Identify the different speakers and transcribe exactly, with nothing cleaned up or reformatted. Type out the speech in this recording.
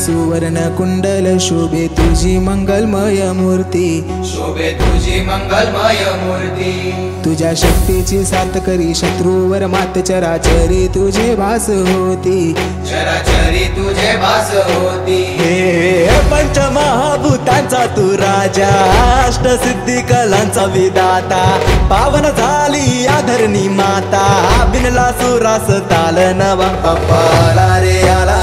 Speaker 1: सुवर्ण कुंडल शोभे तुझी मंगलमय मूर्ती,
Speaker 2: शोभे तुझी मंगलमय मूर्ती।
Speaker 1: तुझ्या शक्तीची साथ करी शत्रूवर मात चराचरी तुझे भास होती,
Speaker 2: चराचरी तुझे भास होती।
Speaker 3: हे पंचमहाभूतांचा तू राजा, अष्टसिद्धी कलांचा विधाता, पावन झाली आधरणी माता, बिनला सुरास ताल नवा,
Speaker 2: बाप्पा आला रे आला